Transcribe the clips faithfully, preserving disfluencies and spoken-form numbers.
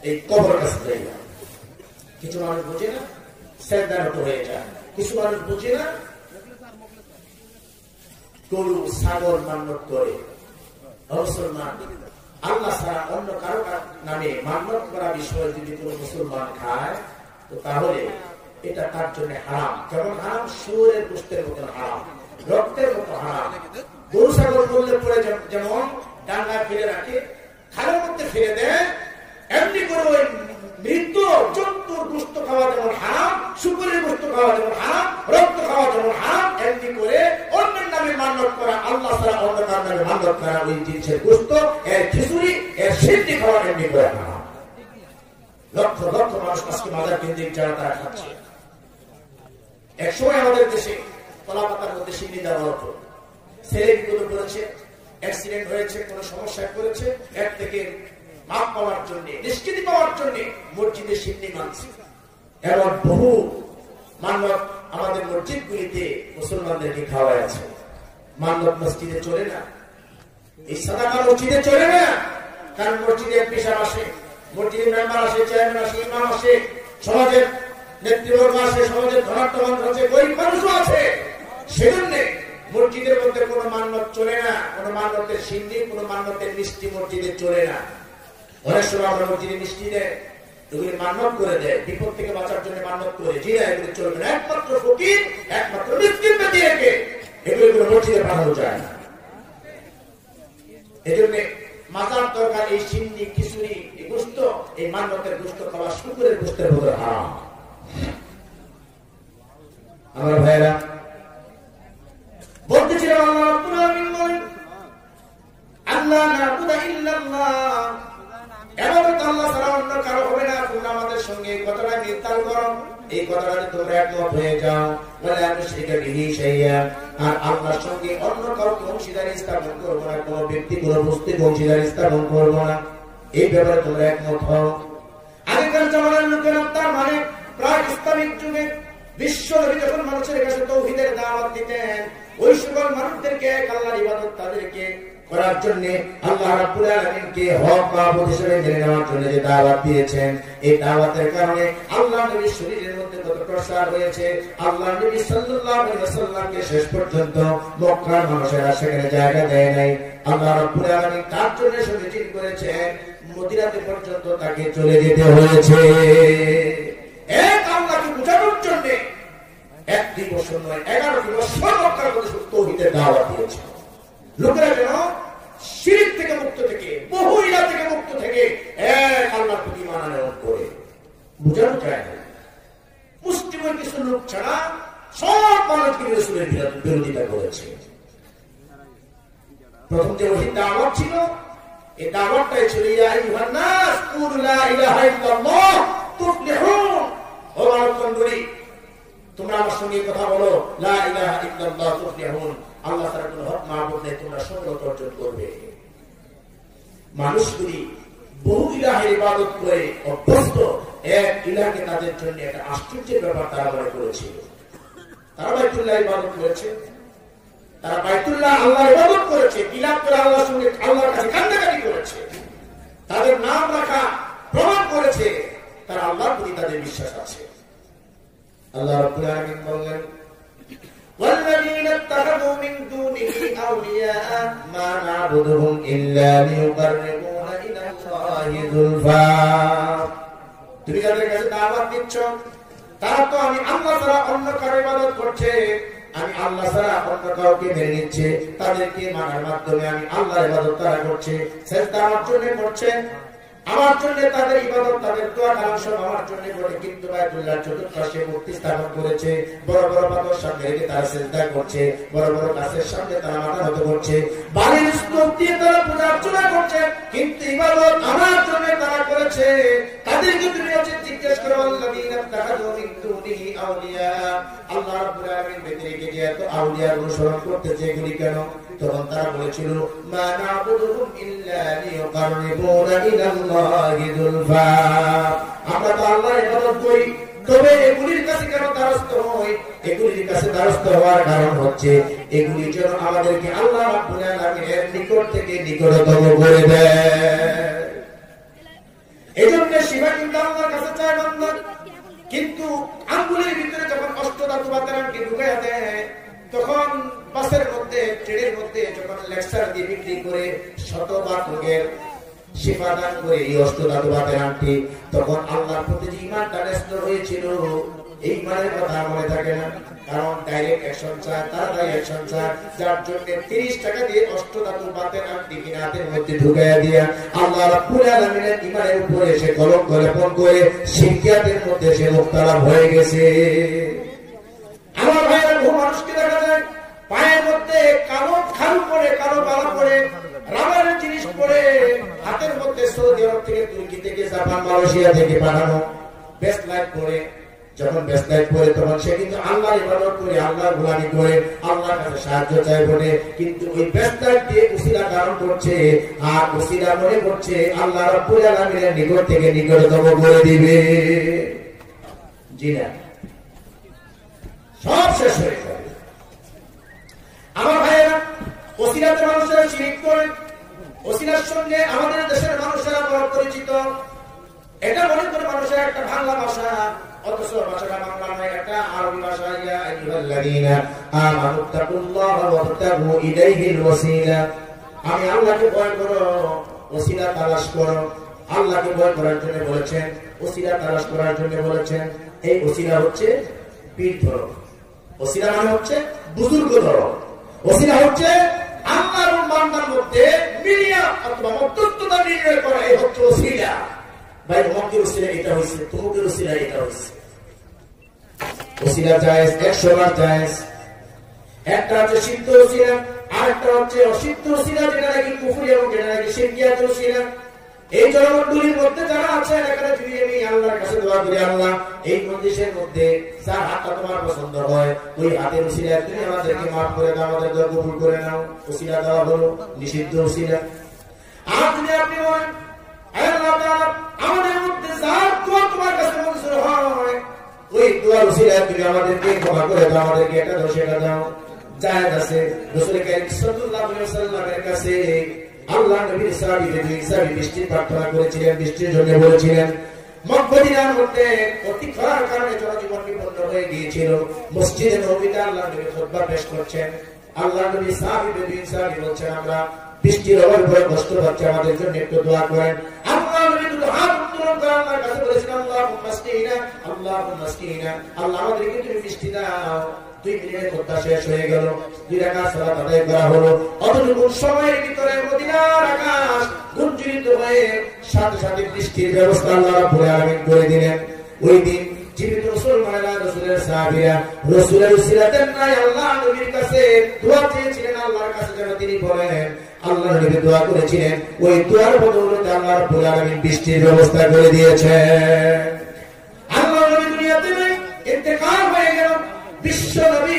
এই কবর কাছে যাইয়া। কিছু মানুষ বুঝে না, সেজদার মতো হয়ে যায়। কিছু মানুষ বুঝে না, গরু ছাগল মান্যত করে। মুসলমান আল্লাহ ছাড়া অন্য কারো নামে মান্যত করা বিষয় যদি কোনো মুসলমান খায়, তো তাহলে এটা তার জন্য হারাম। কেমন হারাম? শুয়োরের গোশতের মতন হারাম, রক্তের মতো হারাম। গরু ছাগল বললে পরে যেমন ডাঙ্গা ফেলে রাখে, খালের মধ্যে ফেলে দেয়, এমনি করে ওই মৃত জন্তুর গোশত খাওয়া যেমন হারাম, শুকুরের গোশত খাওয়া যেমন হারাম, রক্ত খাওয়া যেমন হারাম, এমনি করে অন্যের নামে মান্যত করা, আল্লাহ ছাড়া অন্য কারো নামে মান্যত করা ওই জিনিসের গোশত, এর খিচুড়ি, এর সিদ্ধি খাওয়া এমনি করে হারাম। লক্ষ লক্ষ মানুষ আজকে মাজার কেন্দ্রিক যারা তারা খাচ্ছে। এক সময় আমাদের দেশে কলা পাতার মধ্যে সিদ্ধি দেওয়া হতো। ছেলে বিপদে পড়েছে, অ্যাক্সিডেন্ট হয়েছে, কোন সমস্যায় পড়েছে, এর থেকে মাপ পাওয়ার জন্য, নিষ্কৃতি পাওয়ার জন্য মসজিদে সিদ্ধি মানছে। এমন বহু মান্যত আমাদের মসজিদ গুলিতে মুসলমানদেরকে খাওয়া আছে। মান্যত মসজিদে চলে না, এই সাদাকা মসজিদে চলে না। কারণ মসজিদে পেশাব আসে, মসজিদের মেম্বার আসে, চেয়ারম্যান আসে, ইমাম আসে, সমাজের নেতৃবর্গ আসে, সমাজের ধনাঢ্য মানুষ আছে, গরিব মানুষও আছে। সেজন্য মসজিদের মধ্যে কোনো মান্যত চলে না, কোনো মান্যতের সিদ্ধি, কোনো মান্যতের মিষ্টি মসজিদে চলে না। অনেক সময় আমরা মসজিদে মিষ্টি দেয়, এগুলি মান্যত করে দেয়, বিপদ থেকে বাঁচার জন্য মান্যত করে, জি না, এগুলি চলবে না। একমাত্র ফকির, একমাত্র মিসকিন ব্যক্তি রেখে এগুলি কোনো মসজিদে পাঠানো যায় না। এই জন্য মাজার দরকার এই সিন্নি, খিচুড়ি, এই গোশত, এই মান্যতের গোশত খাওয়া শুকুরের গোশতের মধ্যে হারাম। আমার ভাইরা বলতেছিলাম, আল্লাহ রাব্বুল আলামিন বলেন, আল্লাহ না'বুদা ইল্লাল্লাহ, এবাদত আল্লাহ ছাড়া অন্য কারো হবে না। তোমরা আমাদের সঙ্গে এই কথাটা নির্ধারণ করো, এই কথাটাতে তোমরা একমত হয়ে যাও। ওয়ালা তুশরিকা বিহি শাইআন, আর আল্লাহর সঙ্গে অন্য কাউকে অংশীদারি স্থাপন করবো না, কোনো ব্যক্তি কোনো বস্তুকে অংশীদারি স্থাপন করবো না, এই ব্যাপারে তোমরা একমত হও। আগেকার জামানার লোকেরা, তার মানে প্রাক ইসলামিক যুগে বিশ্ব নবী যখন মানুষের কাছে তাওহীদের দাওয়াত দিতেন, ওই সকল মানুষদেরকে এক আল্লাহর ইবাদত তাদেরকে করার জন্য আল্লাহ রাব্বুল আলামিনকে হক মাবুদ হিসেবে মেনে নেওয়ার জন্য যে দাওয়াত দিয়েছেন, এই দাওয়াতের কারণে আল্লাহ নবীর শরীরের মধ্যে কত প্রসার হয়েছে। আল্লাহ নবী সাল্লাল্লাহু আলাইহি ওয়াসাল্লামকে শেষ পর্যন্ত মক্কার মানুষেরা সেখানে জায়গা দেয় নাই। আল্লাহ রাব্বুল আলামিন তার জন্য সুনিশ্চিত করেছেন, মদিনাতে পর্যন্ত তাকে চলে যেতে হয়েছে। এক আল্লাহকে বোঝানোর জন্য এক দুই বছর নয়, এগারোটি বছর মক্কার মধ্যে তাওহীদের দাওয়াত দিয়েছে। লোকেরা যেন শিরক থেকে মুক্ত থেকে, বহু ইলাহ থেকে মুক্ত থেকে এক আল্লাহর প্রতি ঈমান আনয়ন করে। বুঝানো যায় না, মুসলিমের কিছু লোক ছাড়া সব মানুষকে রাসূলের বিরোধিতা করেছে। প্রথম যে ওহী দাওয়াত ছিল, এই দাওয়াতটাই ছিল ইয়া আইয়ুহান নাস কুলু লা ইলাহা ইল্লাল্লাহ তুফলিহুন। ও মানবগণী, তোমরা আমার সঙ্গে কথা বলো, লা ইলাহা ইল্লাল্লাহ তুফলিহুন, আল্লাহ ছাড়া কোনো হক মাবুদ নেই, তোমরা সফলতা অর্জন করবে। মানুষগুলি বহু ইলাহের ইবাদত করে অভ্যস্ত, এক ইলাহকে তাদের জন্য একটা আশ্চর্যের ব্যাপার তারা মনে করেছিল। তারা বাইতুল্লাহ ইবাদত করেছে, তারা বাইতুল্লাহ আল্লাহ ইবাদত করেছে, বিলাপ করে আল্লাহর সঙ্গে আল্লাহর কাছে কান্নাকাটি করেছে, তাদের নাম রাখা প্রমাণ করেছে তারা আল্লাহর প্রতি তাদের বিশ্বাস আছে। আল্লাহ রাব্বুল আলামিন বললেন, والذين اتخذوا من دونه أولياء ما نعبدهم إلا ليقربونا إلى الله زلفى। তুমি যাদের কাছে দাওয়াত দিচ্ছ, তারা তো আমি আল্লাহ ছাড়া অন্য কারো ইবাদত করছে, আমি আল্লাহ ছাড়া অন্য কাউকে মেনে নিচ্ছে, তাদেরকে মানার মাধ্যমে আমি আল্লাহর ইবাদত তারা করছে, সেজদা আমার জন্য করছে, আমার জন্য তাদের ইবাদত, তাদের দোয়া কালাম সব আমার জন্য করে। কিন্তু বাইতুল্লাহর চতুর্পাশে মূর্তি স্থাপন করেছে, বড় বড় পাথর সামনে রেখে তারা সিজদা করছে, বড় বড় গাছের সামনে তারা মাথা নত করছে, বালির স্তূপ দিয়ে তারা পূজা অর্চনা করছে, কিন্তু ইবাদত আমার জন্য তারা করেছে। তাদেরকে তুমি হচ্ছে জিজ্ঞেস করো, আল্লাযীনা তাখাযু মিন দুনিহি আউলিয়া, আল্লাহ রাব্বুল আলামিন ব্যতিরেকে যে এত আউলিয়ার অনুসরণ করতেছে, এগুলি কেন? তখন তারা বলেছিল, মা না'বুদুহুম ইল্লা লিয়ুকাররিবুনা ইলাল্লাহি যুলফা, আমরা তো আল্লাহর ইবাদত করি, তবে এগুলির কাছে কেন দ্বারস্থ হই? এগুলির কাছে দ্বারস্থ হওয়ার কারণ হচ্ছে এগুলি যেন আমাদেরকে আল্লাহ রাব্বুল আলামিনের নিকট থেকে নিকটতম করে দেয়। এজন্য মধ্যে যখন লেকচার দিয়ে বিক্রি করে শতবার রোগের শিফা দান করে এই অষ্টধাতু বাতের আংটি, তখন আল্লাহর প্রতি যে ঈমানটা নষ্ট হয়েছিল এই ঈমানের কথা মনে থাকে না। কারণ ডাইরেক্ট অ্যাকশন চায়, তাড়াতাড়ি অ্যাকশন চায়, যার জন্য তিরিশ টাকা দিয়ে অষ্টধাতু বাতের আংটি কিনে হাতের মধ্যে ঢুকাইয়া দিয়া আল্লাহ রাব্বুল আলামিনের ঈমানের উপরে সে কলঙ্ক লেপন করে শিরকিয়াতের মধ্যে সে মুক্তালাভ হয়ে গেছে। আমার ভাইয়েরা, বহু মানুষকে দেখা যায় পায়ের মধ্যে কালো খাল পরে, কালো বালা পরে, রাবারের জিনিস পরে, হাতের মধ্যে সৌদি আরব থেকে, তুর্কি থেকে, জাপান, মালয়েশিয়া থেকে পাঠানো বেস্ট লাইট পরে, যখন বেস্ট লাইট পরে তখন সে কিন্তু আল্লাহর ইবাদত করে, আল্লাহর গোলামি করে, আল্লাহর কাছে সাহায্য চায় বলে, কিন্তু ওই বেস্ট লাইট দিয়ে উসিলা ধারণ করছে আর উসিলা মনে করছে আল্লাহ রাব্বুল আলামিনের নিকট থেকে নিকটতম করে দিবে। জি না, সব শেষ হয়ে যাবে। আমার ভাইয়েরা, ওসিলাতে মানুষেরা শিরিক করে, ওসিলার সঙ্গে আমাদের দেশের মানুষেরা বড় পরিচিত। এটা মনে করে মানুষের একটা বাংলা ভাষা, অথচ ভাষাটা বাংলা নয়, একটা আরবি ভাষা। ইয়া আইয়ুহাল্লাযীনা আমানুত্তাকুল্লাহা ওয়াবতাগু ইলাইহিল ওয়াসিলা। আমি আল্লাহকে ভয় করো, ওসিলা তালাশ করো। আল্লাহকে ভয় করার জন্য বলেছেন, ওসিলা তালাশ করার জন্য বলেছেন। এই ওসিলা হচ্ছে পীর ধরো, ওসিলা মানে হচ্ছে বুজুর্গ ধরো, ওসিলা হচ্ছে আল্লাহর বান্দার মধ্যে মিলিয়া অথবা মধ্যস্থতা নির্ণয় করা, এই হচ্ছে ওসিলা। ভাই, অমুকের ওসিলা এটা হয়েছে, তমুকের ওসিলা এটা হয়েছে। ওসিলা জায়েজ, একশো বার জায়েজ। একটা হচ্ছে সিদ্ধ ওসিলা, আর একটা হচ্ছে অসিদ্ধ ওসিলা, যেটা নাকি কুফরি এবং যেটা নাকি শিরকিয়াত ওসিলা। এই জনমণ্ডলীর মধ্যে যারা আছে, এখানে যদি আমি আল্লাহর কাছে দোয়া করি, আল্লাহ এই মজলিসের মধ্যে যার হাতটা তোমার পছন্দ হয়, ওই হাতের ওসিলা তুমি আমাদেরকে মাফ করে দাও, আমাদের দোয়া কবুল করে নাও। ওসিলা দেওয়া হলো নিষিদ্ধ ওসিলা। আর যদি আপনি বলেন আল্লাহ তাআলা আমাদের মধ্যে যার দোয়া তোমার কাছে মঞ্জুর হয়, ওই দোয়ার ওসিলা তুমি আমাদেরকে ক্ষমা করে দাও, আমাদেরকে এটা দাও সেটা দাও, জায়েজ আছে। রাসূল কারীম সাল্লাল্লাহু আলাইহি ওয়াসাল্লামের কাছে আল্লাহ নবীর সাহাবী নবী সাহাবী বৃষ্টির প্রার্থনা করেছিলেন, বৃষ্টির জন্য বলেছিলেন। মক্কার মধ্যে অতি খরার কারণে জনজীবন বিপন্ন হয়ে গিয়েছিল। মসজিদে নববীতে আল্লাহ নবী খুতবা পেশ করছেন। আল্লাহ নবী সাহাবী নবী সাহাবী বলছেন, আমরা বৃষ্টির অভাবে বড় কষ্ট পাচ্ছি, আমাদের জন্য একটু দোয়া করেন। আল্লাহ নবী দুটো হাত উত্তোলন করে আল্লাহর কাছে বলেছেন, আল্লাহুম্মা আসকিনা, আল্লাহুম্মা আসকিনা, আল্লাহ আমাদেরকে তুমি বৃষ্টি দাও। দুই মিনিটে খুতবা শেষ হয়ে গেল, দুই রাকাত সালাত আদায় করা হলো। অতটুকু সময়ের ভিতরে মদিনার আকাশ গুঞ্জরিত হয়ে সাথে সাথে বৃষ্টির ব্যবস্থা আল্লাহ রাব্বুল আলামিন করে দিলেন। ওই দিন জীবিত মুসলমানেরা, রাসূলের সাহাবীরা রাসূলের উসিলাতের নাই আল্লাহ নবীর কাছে দোয়া চেয়েছিলেন, আল্লাহর কাছে যেন তিনি বলেন। আল্লাহ নবী দোয়া করেছিলেন, ওই দোয়ার বদৌলতে আল্লাহ রাব্বুল আলামিন বৃষ্টির ব্যবস্থা করে দিয়েছেন। আল্লাহ নবী দুনিয়াতে ইন্তেকাল হয়ে গেল। বিশ্ব নবী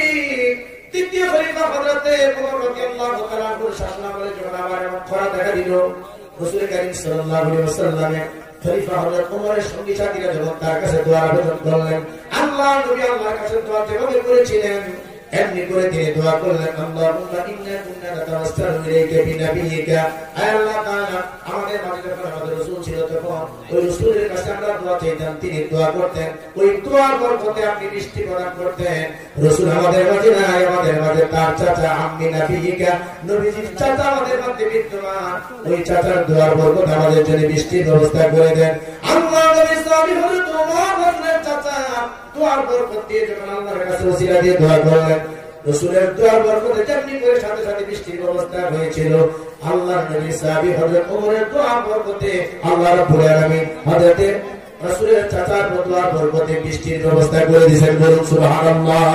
তৃতীয় খলিফা হযরতে ওমর রাদিয়াল্লাহু তাআলা এর শাসনামলে যখন আবার এমন খরা দেখা দিল, রাসূল কারীম সাল্লাল্লাহু আলাইহি ওয়াসাল্লামের খলিফা হযরত ওমরের সঙ্গী সাথীরা যখন তার কাছে দোয়া আবেদন করলেন, আল্লাহ নবী আল্লাহর কাছে দোয়া যেভাবে করেছিলেন এমনি করে তিনি দোয়া করলেন, আল্লাহুম্মা ইন্না কুন্না নাতাওয়াসসালু ইলাইকা বিনাবিয়িকা। আয় আল্লাহ তাআলা, আমাদের মাঝে যখন আমাদের রাসূল ছিল তখন ওই রাসূলের কাছে আমরা দোয়া চাইতাম, তিনি দোয়া করতেন, ওই দোয়ার বরকতে আপনি বৃষ্টি প্রদান করতেন। রাসূল আমাদের মাঝে নাই, আমাদের মাঝে তার চাচা আম্মি নাবিয়িকা, নবীজির চাচা আমাদের মধ্যে বিদ্যমান, ওই চাচার দোয়ার বরকতে আমাদের জন্য বৃষ্টির ব্যবস্থা করে দেন। আল্লাহ নবী সাহাবী হযরত ওমর রাদিয়াল্লাহু চাচা দোয়ার বরকত দিয়ে যখন আল্লাহর কাছে ওসিলা দিয়ে দোয়া করলেন, রাসূলের দোয়ার বরকতে যেমনি করে সাথে সাথে বৃষ্টির ব্যবস্থা হয়েছিল। আল্লাহর নবী সাহাবী হযরত ওমরের দোয়ার বরকতে আল্লাহ রাব্বুল আলামিন হযরত রাসূলের চাচার দোয়ার বরকতে বৃষ্টির ব্যবস্থা করে দিয়েছেন। বলুন সুবহানাল্লাহ।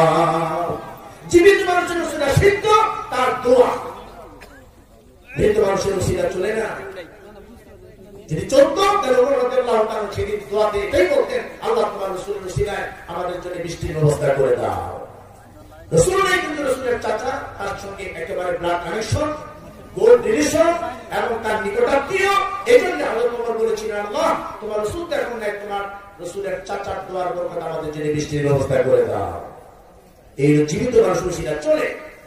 জীবিত মানুষের ওসিলা সিদ্ধ, তার দোয়া। মৃত মানুষের ওসিলা চলে না। যদি চলতো তাহলে ওমর রাদিয়াল্লাহু তাআলা সেদিন দোয়াতে এটাই বলতেন, আল্লাহ তোমার রাসূলের ওসিলায় আমাদের জন্য বৃষ্টির ব্যবস্থা করে দাও। রাসূল নাই, কিন্তু রাসূলের চাচা, তার সঙ্গে একেবারে ব্লাড কানেকশন, গোল্ড রিলেশন এবং তার নিকটাত্মীয়। এই জন্য হযরত ওমর বলেছিলেন, আল্লাহ তোমার রাসূল তো এখন নাই, তোমার রাসূলের চাচার দোয়ার বরকত আমাদের জন্য বৃষ্টির ব্যবস্থা করে দাও। এই জীবিত মানুষের ওসিলা চলে,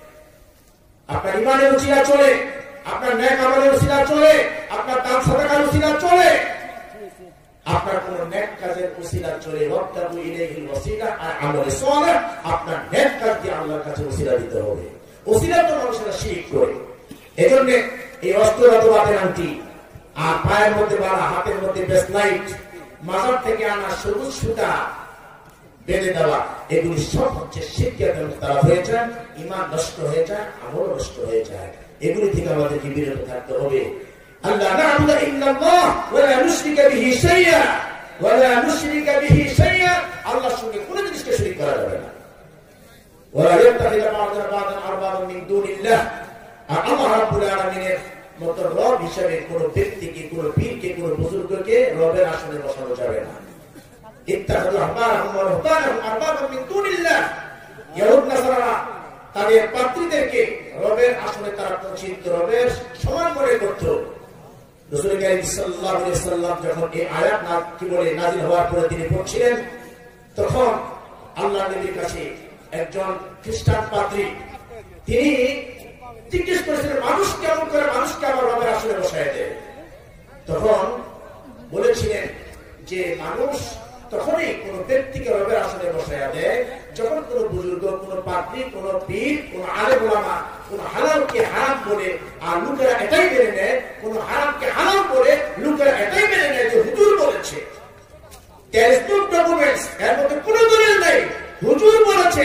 আপনার ইমানের ওসিলা চলে, আপনার নেক আমলের ওসিলা চলে, আপনার দান সাদাকার ওসিলা চলে, আপনার কোন নেক কাজের ওসিলা চলে। ওয়াবতাগু ইলাইহিল ওয়াসিলা আর আমলে সালেহ, আপনার নেক কাজ দিয়ে আল্লাহর কাছে ওসিলা দিতে হবে। ওসিলা তো মানুষেরা শিরিক করে। এজন্য এই অস্ত্রগত বাতের আংটি আর পায়ের মধ্যে বাড়া, হাতের মধ্যে ব্রেসলাইট, মাজার থেকে আনা সবুজ সুতা বেঁধে দেওয়া, এগুলি সব হচ্ছে শিরকিয়াতের মুক্তারা হয়ে যায়, ঈমান নষ্ট হয়ে যায়, আমল নষ্ট হয়ে যায়। এগুলি থেকে আমাদেরকে বিরত থাকতে হবে। আল্লাহ না'বুদু ইল্লাল্লাহ ওয়া লা নুশরিকা বিহি শাইআ ওয়া লা নুশরিকা বিহি শাইআ, আল্লাহর সঙ্গে কোনো জিনিসকে শরীক করা যাবে না। ওয়া লা ইয়াত্তাখিযা বা'দুনা বা'দান আরবাবান মিন দুনিল্লাহ, আর আল্লাহ রাব্বুল আলামিনের মতো রব হিসেবে কোন ব্যক্তিকে, কোন পীরকে, কোন বুজুর্গকে রবের আসনে বসানো যাবে না। ইত্তাখাযু আহবারহুম ওয়া রুহবানহুম আরবাবান মিন দুনিল্লাহ, ইহুদ নাসারা তাদের পাত্রীদেরকে রবের আসনে তারা পৌঁছিত, রবের সমান মনে করত। রাসূল কারীম সাল্লাল্লাহু আলাইহি ওয়াসাল্লাম যখন এই আয়াত না কি বলে নাযিল হওয়ার পরে তিনি পড়ছিলেন, তখন আল্লাহর নবীর কাছে একজন খ্রিস্টান পাদ্রী তিনি জিজ্ঞেস করেছিলেন, মানুষ কেমন করে মানুষকে আমার রবের আসনে বসায় দেয়? তখন বলেছিলেন যে মানুষ তখনই কোন ব্যক্তিকে রবের আসনে বসাইয়া দেয় যখন কোন বুজুর্গ, কোন পাদ্রী, কোন পীর, কোন আলেম ওলামা কোন হালালকে হারাম বলে আর লোকেরা এটাই মেনে নেয়, কোন হারামকে হালাল বলে লোকেরা এটাই মেনে নেয় যে হুজুর বলেছে। There is no documents, এর মধ্যে কোন দলিল নেই। হুজুর বলেছে,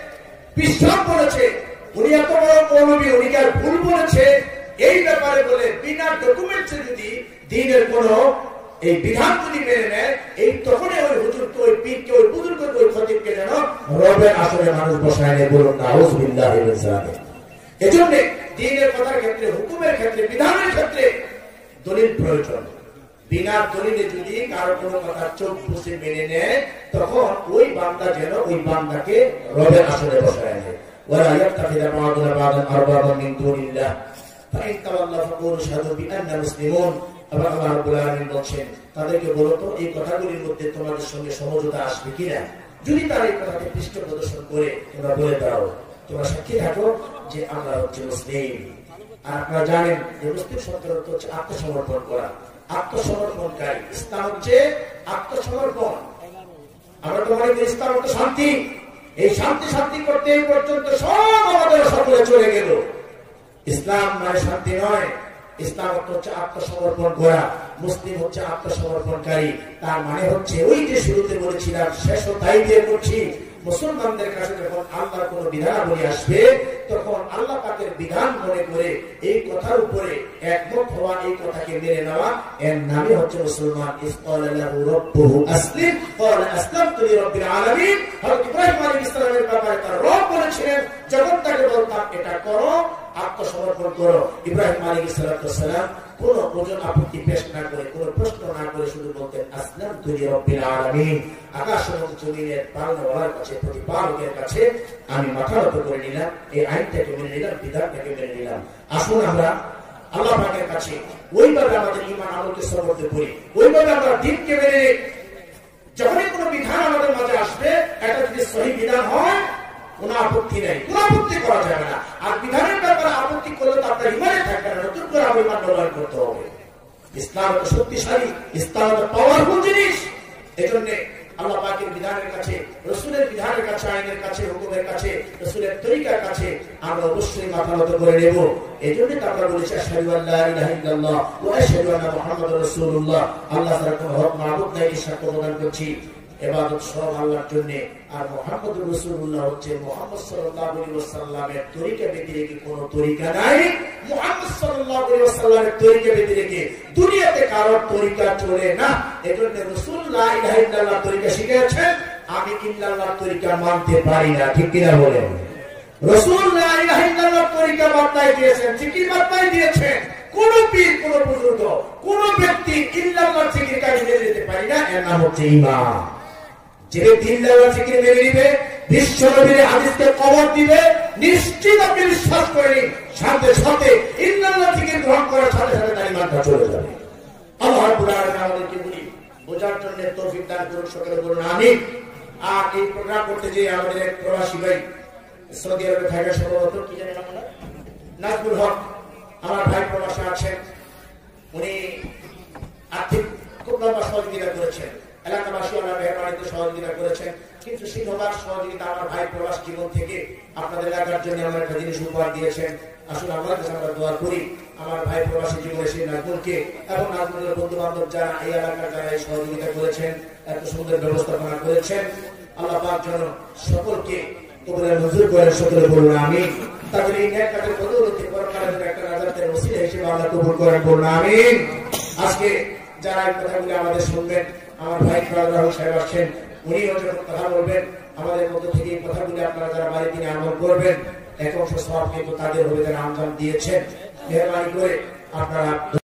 বিশ্বাস বলেছে, উনি এত বড় মৌলবী, উনি কি আর ভুল বলেছে এই ব্যাপারে বলে বিনা ডকুমেন্টসে যদি দ্বীনের কোন এই বিধান যদি মেনে নেয়, এই তখনই ওই হুজুরকে, ওই পীরকে, ওই বুজুর্গকে, ওই খতিবকে যেন রবের আসলে মানুষ বসায় নেয়। বলুন নাউযুবিল্লাহি মিন যালিক। এজন্য দ্বীনের কথার ক্ষেত্রে, হুকুমের ক্ষেত্রে, বিধানের ক্ষেত্রে দলিল প্রয়োজন। বিনা দলিলে যদি কারো কোনো কথা চোখ বুঝে মেনে নেয়, তখন ওই বান্দা যেন ওই বান্দাকে রবের আসলে বসায় নেয়। ওয়ালা ইয়াত্তাখিযা বা'দুনা বা'দান আরবাবান মিন দুনিল্লাহ ফাইন তাওয়াল্লাউ ফাকুলু আশহাদু বিআন্না মুসলিমুন। আবার আল্লাহ রাব্বুল আলামিন বলেন, তাদেরকে বলো তো এই কথাগুলির মধ্যে তোমাদের সঙ্গে সমঝোতা আসবে কিনা। যদি তারা এই কথাকে পৃষ্ঠ প্রদর্শন করে তোমরা বলে দাও, তোমরা সাক্ষী থাকো যে আমরা হচ্ছে মুসলিম। আর আপনারা জানেন যে মুসলিম শব্দের অর্থ হচ্ছে আত্মসমর্পণ করা, আত্মসমর্পণকারী। ইসলাম হচ্ছে আত্মসমর্পণ। আমরা তো মনে করি ইসলাম হচ্ছে শান্তি, এই শান্তি শান্তি করতে এই পর্যন্ত সব আমাদের সকলে চলে গেল। ইসলাম মানে শান্তি নয়, ইসলাম হচ্ছে আত্মসমর্পণ করা। মুসলিম হচ্ছে আত্মসমর্পণকারী। তার মানে হচ্ছে ওই যে শুরুতে বলেছিলাম, শেষ তাই দিয়ে করছি, মুসলমানদের কাছে যখন আল্লাহর কোন বিধানাবলী আসবে, তখন আল্লাহ পাকের বিধান মনে করে এই কথার উপরে একমত হওয়া, এই কথাকে মেনে নেওয়া, এর নামে হচ্ছে মুসলমান। ইসলাহু রাব্বুহু আসলিম ক্বালা আসলামতু লিরাব্বিল আলামিন। হযরত ইব্রাহিম আলাইহিস সালামের ব্যাপারে তার রব বলেছিলেন, যখন তাকে বলতাম এটা করো, আত্মসমর্পণ করো, ইব্রাহিম আলাইহিস সালাম কোন ওজন আপত্তি পেশ না করে, কোন প্রশ্ন না করে শুধু বলতেন আসলামতু লিরাব্বিল আলামিন। আকাশ এবং জমিনের পালনওয়ালার কাছে, প্রতিপালকের কাছে আমি মাথা নত করে নিলাম, এই আইনটাকে মেনে নিলাম, বিধানটাকে মেনে নিলাম। আসুন আমরা আল্লাহ পাকের কাছে ওইভাবে আমাদের ঈমান আমলকে সমর্থন করি, ওইভাবে আমরা দ্বীনকে মেনে নিই। যখনই কোনো বিধান আমাদের মাঝে আসবে, এটা যদি সহি বিধান হয় কোন আপত্তি নেই, কোন আপত্তি করা যাবে না। আর বিধানের ব্যাপারে আপত্তি করলে তো আপনার ঈমানে থাকবে না, নতুন করে আমি ঈমান ব্যবহার করতে হবে। ইসলাম তো শক্তিশালী, ইসলাম তো পাওয়ারফুল জিনিস। এজন্য আল্লাহ পাকের বিধানের কাছে, রাসূলের বিধানের কাছে, আইনের কাছে, হুকুমের কাছে, রাসূলের তরিকার কাছে আমরা অবশ্যই মাথা নত করে নেব। এজন্য তো আমরা বলেছি আশহাদু আল্লা ইলাহা ইল্লাল্লাহ ওয়া আশহাদু আন্না মুহাম্মাদুর রাসূলুল্লাহ। আল্লাহ ছাড়া কোনো হক মাবুদ নাই, সাক্ষ্য প্রদান করছি ইবাদত সব আল্লাহর জন্য। আর মুহাম্মদুর রাসূলুল্লাহ হচ্ছে মুহাম্মদ সাল্লাল্লাহু আলাইহি ওয়াসাল্লামের তরিকা ব্যতিরেকে কোনো তরিকা নাই। মুহাম্মদ সাল্লাল্লাহু আলাইহি ওয়াসাল্লামের তরিকা ব্যতিরেকে দুনিয়াতে কারোর তরিকা চলে না। এজন্য রাসূল লা ইলাহা ইল্লাল্লাহ তরিকা শিখিয়েছেন, আমি ইল্লাল্লাহ তরিকা মানতে পারি না। ঠিক কিনা বলেন? রাসূল লা ইলাহা ইল্লাল্লাহ তরিকা বার্তায় দিয়েছেন, জিকির বার্তায় দিয়েছেন। কোন পীর, কোন বুজুর্গ, কোন ব্যক্তি ইল্লাল্লাহ জিকির কাজে মেনে নিতে পারি না, এর নাম হচ্ছে ঈমান। যে ব্যক্তি ইল্লাল্লাহ জিকির মেনে নিবে, বিশ্ব নবীর হাদিসকে কবর দিবে, নিশ্চিত আপনি বিশ্বাস করে সাথে সাথে ইল্লাল্লাহ জিকির গ্রহণ করার সাথে সাথে তার ঈমানটা চলে যাবে। আল্লাহ রাব্বুল আলামিন আমাদেরকে বলি বোঝার জন্য তৌফিক দান করুন, সকলে বলুন আমিন। আর এই প্রোগ্রাম করতে যে আমাদের এক প্রবাসী ভাই সৌদি আরবে থাকে, সম্ভবত কি জানেন আপনারা, নাজমুল হক, আমার ভাই প্রবাসে আছেন। উনি আর্থিক খুব লম্বা সহযোগিতা করেছেন, এলাকাবাসী আমার মেহরবানিতে সহযোগিতা করেছেন, কিন্তু সিংহভাগ সহযোগিতা আমার ভাই প্রবাস জীবন থেকে আপনাদের এলাকার জন্য আমার একটা জিনিস উপহার দিয়েছেন। আসলে আমার কাছে আমরা দোয়া করি আমার ভাই প্রবাসী জীবনে সেই নাজমুলকে এবং নাজমুলের বন্ধু বান্ধব যারা এই এলাকার যারা এই সহযোগিতা করেছেন, এত সুন্দর ব্যবস্থাপনা করেছেন, আল্লাহ পাক যেন সকলকে কবুল মঞ্জুর করেন। সকলে বলুন আমিন। তাদের এই ন্যায় কাজের বদৌলতে পরকালের একটা নাজাতের ওসিলা হিসেবে আল্লাহ কবুল করেন, বলুন আমিন। আজকে যারা এই কথাগুলি আমাদের শুনবেন, আমার ভাই রাহুল সাহেব আসছেন, উনিও যখন কথা বলবেন আমাদের মধ্যে থেকে এই কথাগুলি আপনারা যারা বাড়ি দিনে আমল করবেন, এক অংশ সওয়াব কিন্তু তাদের হবে যারা আমদান দিয়েছেন। মেহরবানি করে আপনারা